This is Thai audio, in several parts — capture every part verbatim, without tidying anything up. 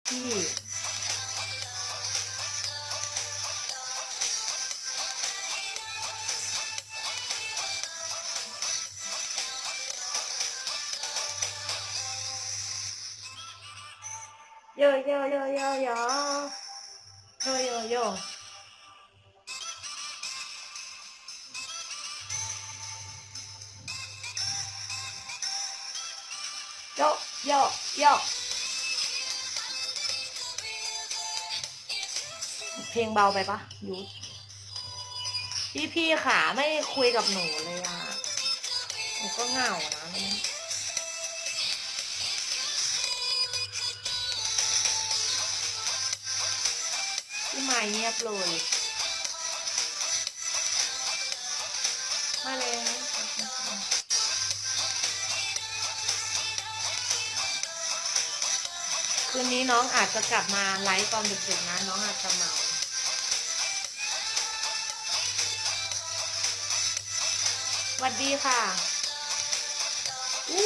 พี่โยโยโยโยโยโยโยโยโยโยโยเพลงเบาไปปะยูพี่พี่ขาไม่คุยกับหนูเลยอ่ะหนูก็เหงานะพี่ไม้เงียบเลยมาเลยคืนนี้น้องอาจจะกลับมาไลฟ์ตอนดึกๆนะน้องอาจจะเมาสวัสดีค่ะอู้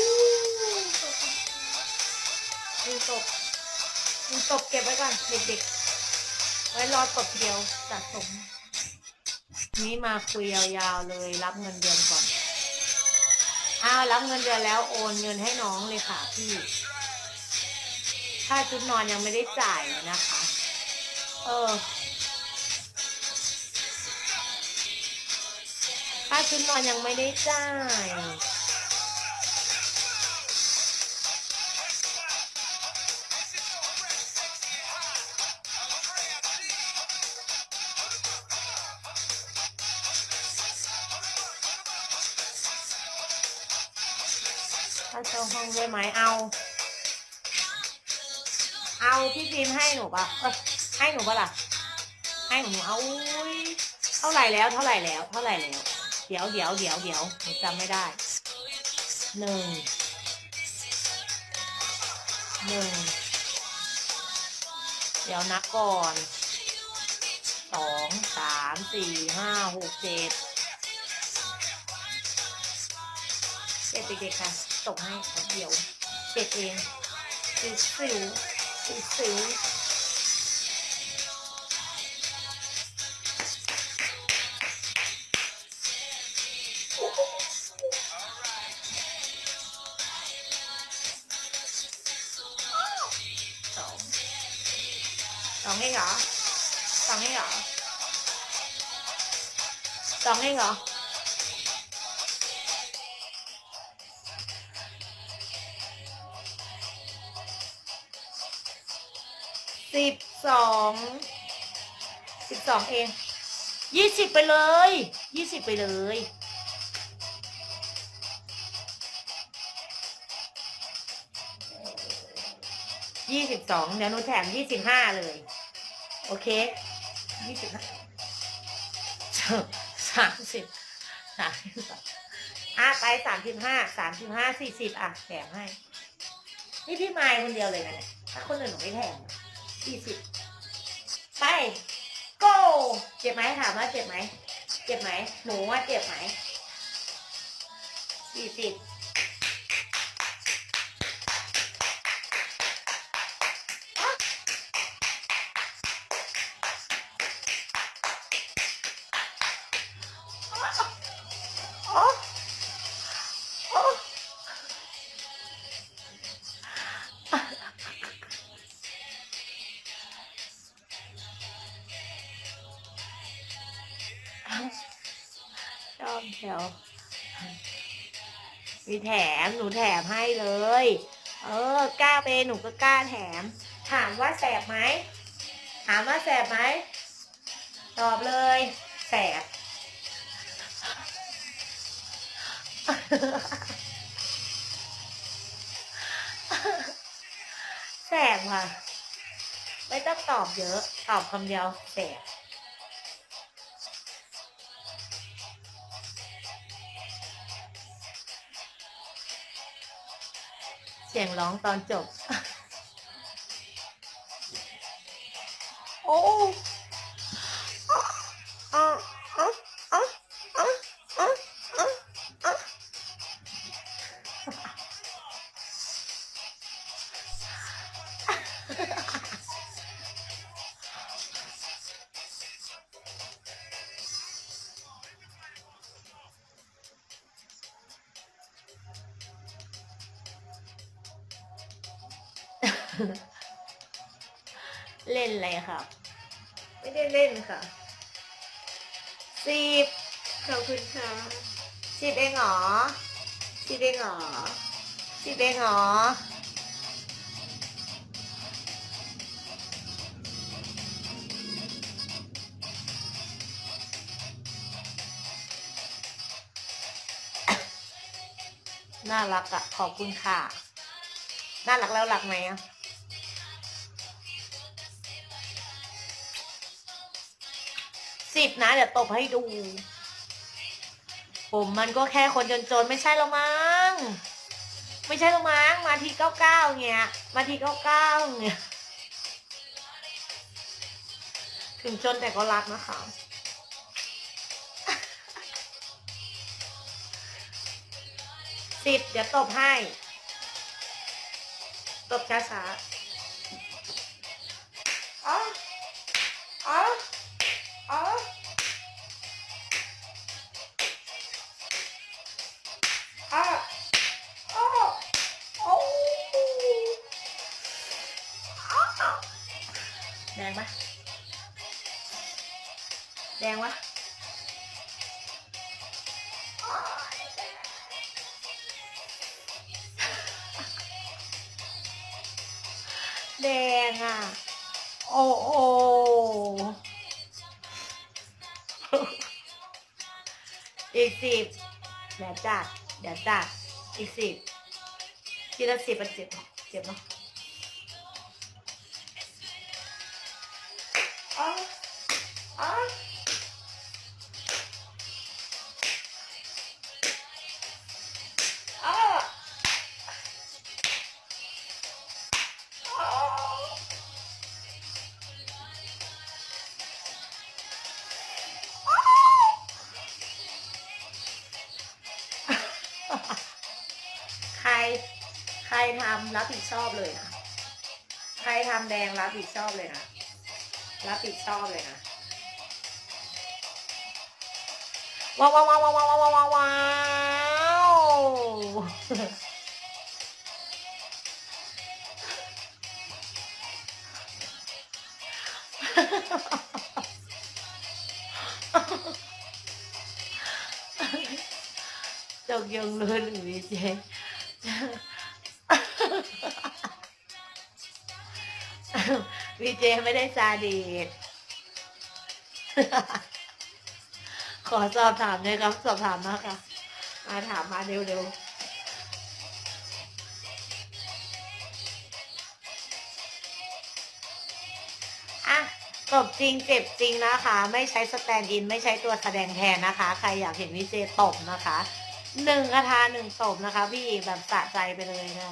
ยิงตบยิงตบเก็บไว้ก่อนเด็กๆไว้รอตบเดียวสะสมนี้มาคุยยาวๆเลยรับเงินเดือนก่อนอ้าวรับเงินเดือนแล้วโอนเงินให้น้องเลยค่ะพี่ค่าชุดนอนยังไม่ได้จ่ายเลยนะคะเออค่าชุดนอนยังไม่ได้จ่ายค่าเช่าห้องด้วยไหมเอาเอาพี่พิมพ์ให้หนูปะให้หนูปะล่ะให้หนูเอาเท่าไหร่แล้วเท่าไหร่แล้วเท่าไหร่แล้วเดี๋ยวเดี๋ยวเดี๋ยวเดี๋ยวหนูจำไม่ได้หนึ่งหนึ่งเดี๋ยวนับก่อนสองสามสี่ห้าหกเจ็ดเจ็ดเด็กๆค่ะตกให้เดี๋ยวเจ็ดเองสิวสิวสิวสิวสองสองเองเหรอสองเองเหรอสองเองเหรอสิบสองสิบสองเองยี่สิบไปเลยยี่สิบไปเลยยี่สิบสองเดี๋ยวหนูแถมยี่สิบห้าเลยโอเคยี่สิบห้าสามสิบสามสิบอ่ะไปสามสิบห้าสามสิบห้าสี่สิบอ่ะแถมให้นี่พี่ไมค์คนเดียวเลยนะเนี่ยถ้าคนอื่นหนูไม่แถมสี่สิบไป go เจ็บไหมถามว่าเจ็บไหมเจ็บไหมหนูว่าเจ็บไหมสี่สิบชอบแถวมีแถมหนูแถมให้เลยเออกล้าเปหนูก็กล้าแถมถามว่าแสบไหมถามว่าแสบไหมตอบเลยแสบแสบค่ะไม่ต้องตอบเยอะตอบคำเดียวแสบเสียงร้องตอนจบโอ้อะอะอะอะอะอะอะเล่นอะไรครับไม่ได้เล่นค่ะสิบขอบคุณค่ะสิบเองเหรอสิบเองเหรอสิบเองเหรอน่ารักอะขอบคุณค่ะน่ารักแล้วรักไหมอะสิบนะเดี๋ยวตบให้ดูผมมันก็แค่คนจนๆไม่ใช่หรอมั้งไม่ใช่หรอมั้งมาทีเก้าเก้าเงี้ยมาทีเก้าเก้าเงี้ยถึงจนแต่ก็รักนะคะสิบเดี๋ยวตบให้ตบช้าๆอ๋ออ๋ออ๋ออ๋ออ๋อโอ้แดงปะแดงวะแดงอ่ะโอ้โออีกสิบเดี๋ยวจัดเดี๋ยวจัดอีกสิบทีละสิบเป็นเจ็บเจ็บเนาะอ๋ออ๋ออ๋อใครใครทำรับผิดชอบเลยนะใครทำแดงรับผิดชอบเลยนะรับผิดชอบเลยนะว้าวว้าวว้าวว้าวว้าวว้าวว้าวจกยงเลยหรือวีเจวีเจไม่ได้ซาดิสขอสอบถามเลยครับสอบถามมาค่ะมาถามมาเร็วๆอ่ะตบจริงเจ็บจริงนะคะไม่ใช้สแตนด์อินไม่ใช้ตัวแสดงแทนนะคะใครอยากเห็นวีเจตบนะคะหนึ่งกระทาหนึ่งตบนะคะพี่แบบสะใจไปเลยนะ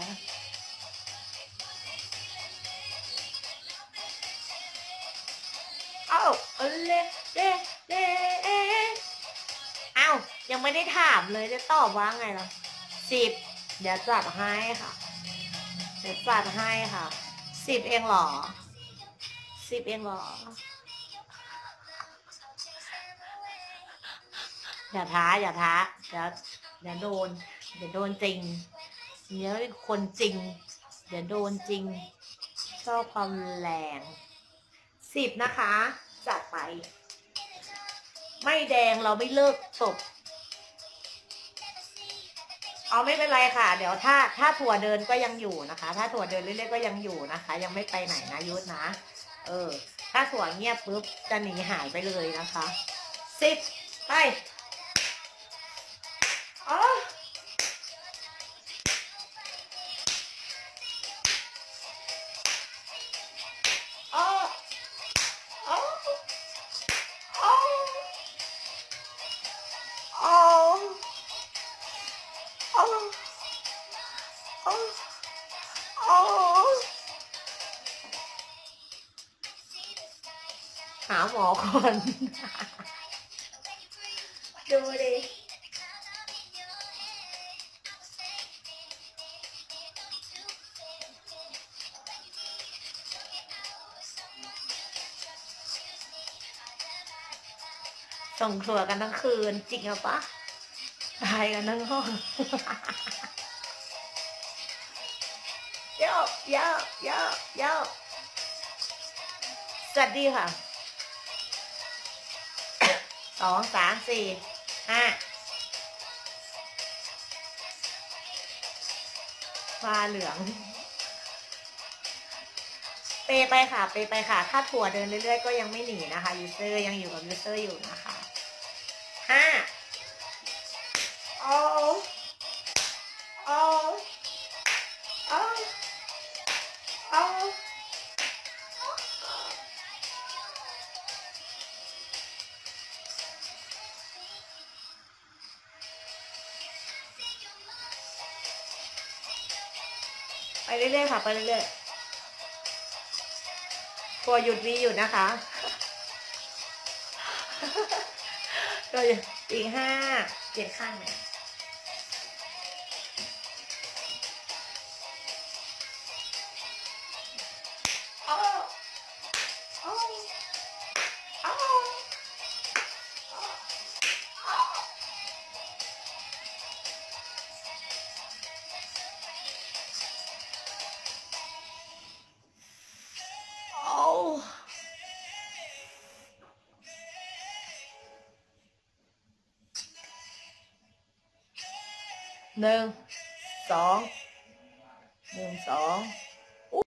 เอ้าเล่เล่เล่เอ้ายังไม่ได้ถามเลยจะตอบว่าไงล่ะสิบเดี๋ยวจัดให้ค่ะเดี๋ยวจัดให้ค่ะสิบเองเหรอสิบเองเหรออย่าท้าอย่าท้าเดี๋ยวเดี๋ยวโดนเดี๋ยวโดนจริงเดี๋ยวเป็นคนจริงเดี๋ยวโดนจริงชอบความแรงสิบนะคะจัดไปไม่แดงเราไม่เลิกตบเอาไม่เป็นไรค่ะเดี๋ยวถ้าถ้าถั่วเดินก็ยังอยู่นะคะถ้าถั่วเดินเรื่อยๆก็ยังอยู่นะคะยังไม่ไปไหนนะยุทธนะเออถ้าถั่วเงียบปุ๊บจะหนีหายไปเลยนะคะสิบไปอ๋ออ๋ออ๋ออ๋ออ๋ออ๋ออ๋อหาหมอก่อนดูดิส่งถั่วกันทั้งคืนจริงหรือปะตายกันทั้งห้องโยกโยกโยกโยกสวัสดีค่ะสองสามสี่ห้าฟ้าเหลืองเปไปค่ะเปไปค่ะถ้าถั่วเดินเรื่อยๆก็ยังไม่หนีนะคะยูเซอร์ยังอยู่กับยูเซอร์อยู่นะคะห้าโอ้โอ้โอ้โอ้ไปเรื่อยๆค่ะไปเรื่อยๆถั่วหยุดวีหยุดนะคะก็อีกห้าเจ็ดข้างไหมโอ้โอ้โอ้โอ้หนึ่งสองหนึ่งสอง